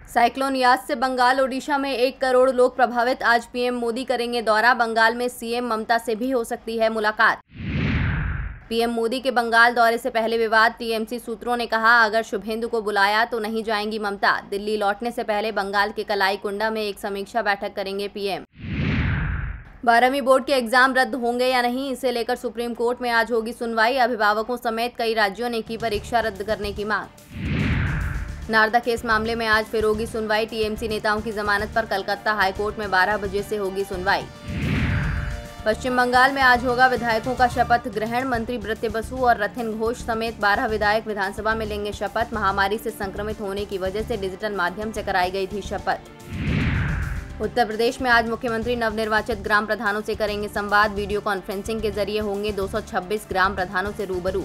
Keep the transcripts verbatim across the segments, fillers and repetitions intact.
Cyclone Yaas से बंगाल ओडिशा में एक करोड़ लोग प्रभावित। आज पीएम मोदी करेंगे दौरा। बंगाल में सीएम ममता से भी हो सकती है मुलाकात। पीएम मोदी के बंगाल दौरे से पहले विवाद। टीएमसी सूत्रों ने कहा, अगर शुभेंदु को बुलाया तो नहीं जाएंगी ममता। दिल्ली लौटने से पहले बंगाल के कलाईकुंडा में एक समीक्षा बैठक करेंगे पीएम। बारहवीं बोर्ड के एग्जाम रद्द होंगे या नहीं, इसे लेकर सुप्रीम कोर्ट में आज होगी सुनवाई। अभिभावकों समेत कई राज्यों ने की परीक्षा रद्द करने की मांग। नारदा केस मामले में आज फिर होगी सुनवाई। टीएमसी नेताओं की जमानत पर कलकत्ता हाईकोर्ट में बारह बजे से होगी सुनवाई। पश्चिम बंगाल में आज होगा विधायकों का शपथ ग्रहण। मंत्री ब्रत्य बसु और रथिन घोष समेत बारह विधायक विधानसभा में लेंगे शपथ। महामारी से संक्रमित होने की वजह से डिजिटल माध्यम से कराई गई थी शपथ। उत्तर प्रदेश में आज मुख्यमंत्री नवनिर्वाचित ग्राम प्रधानों से करेंगे संवाद। वीडियो कॉन्फ्रेंसिंग के जरिए होंगे दो सौ छब्बीस ग्राम प्रधानों से रूबरू।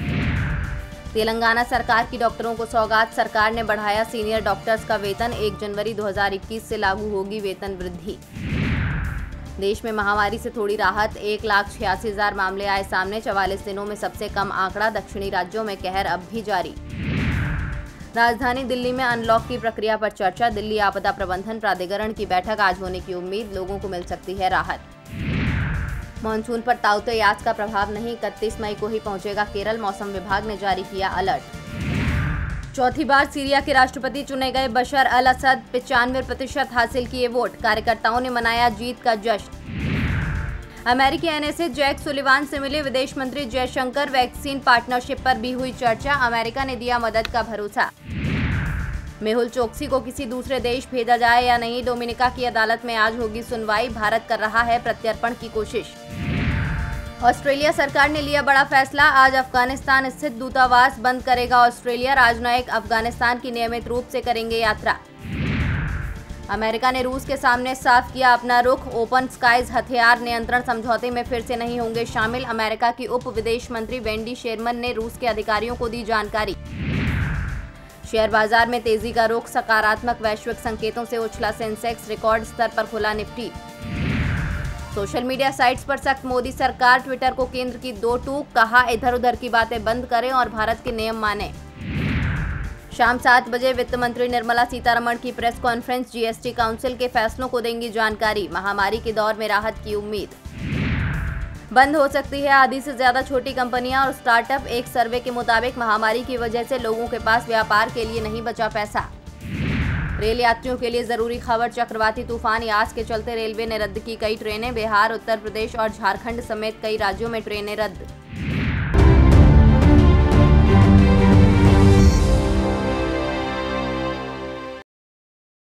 तेलंगाना सरकार की डॉक्टरों को सौगात। सरकार ने बढ़ाया सीनियर डॉक्टर्स का वेतन। एक जनवरी दो हज़ार इक्कीस से लागू होगी वेतन वृद्धि। देश में महामारी से थोड़ी राहत। एक लाख छियासी हजार मामले आए सामने। चवालीस दिनों में सबसे कम आंकड़ा। दक्षिणी राज्यों में कहर अब भी जारी। राजधानी दिल्ली में अनलॉक की प्रक्रिया पर चर्चा। दिल्ली आपदा प्रबंधन प्राधिकरण की बैठक आज होने की उम्मीद। लोगों को मिल सकती है राहत। मानसून पर ताउते यास का प्रभाव नहीं। इकतीस मई को ही पहुंचेगा केरल। मौसम विभाग ने जारी किया अलर्ट। चौथी बार सीरिया के राष्ट्रपति चुने गए बशर अल असद। पिचानवे प्रतिशत हासिल किए वोट। कार्यकर्ताओं ने मनाया जीत का जश्न। अमेरिकी एनएसए जैक सुलिवान से मिले विदेश मंत्री जयशंकर। वैक्सीन पार्टनरशिप पर भी हुई चर्चा। अमेरिका ने दिया मदद का भरोसा। मेहुल चोकसी को किसी दूसरे देश भेजा जाए या नहीं, डोमिनिका की अदालत में आज होगी सुनवाई। भारत कर रहा है प्रत्यर्पण की कोशिश। ऑस्ट्रेलिया सरकार ने लिया बड़ा फैसला। आज अफगानिस्तान स्थित दूतावास बंद करेगा ऑस्ट्रेलिया। राजनयिक अफगानिस्तान की नियमित रूप से करेंगे यात्रा। अमेरिका ने रूस के सामने साफ किया अपना रुख। ओपन स्काइज हथियार नियंत्रण समझौते में फिर से नहीं होंगे शामिल। अमेरिका की उप विदेश मंत्री वेंडी शेरमन ने रूस के अधिकारियों को दी जानकारी। शेयर बाजार में तेजी का रुख। सकारात्मक वैश्विक संकेतों से उछला सेंसेक्स। रिकॉर्ड स्तर पर खुला निफ्टी। सोशल मीडिया साइट्स पर सख्त मोदी सरकार। ट्विटर को केंद्र की दो टूक। कहा, इधर उधर की बातें बंद करें और भारत के नियम मानें। शाम सात बजे वित्त मंत्री निर्मला सीतारमण की प्रेस कॉन्फ्रेंस। जीएसटी काउंसिल के फैसलों को देंगी जानकारी। महामारी के दौर में राहत की उम्मीद। बंद हो सकती है आधी से ज्यादा छोटी कंपनियां और स्टार्टअप। एक सर्वे के मुताबिक महामारी की वजह से लोगों के पास व्यापार के लिए नहीं बचा पैसा। रेल यात्रियों के लिए जरूरी खबर। चक्रवाती तूफान यास के चलते रेलवे ने रद्द की कई ट्रेनें। बिहार, उत्तर प्रदेश और झारखंड समेत कई राज्यों में ट्रेनें रद्द।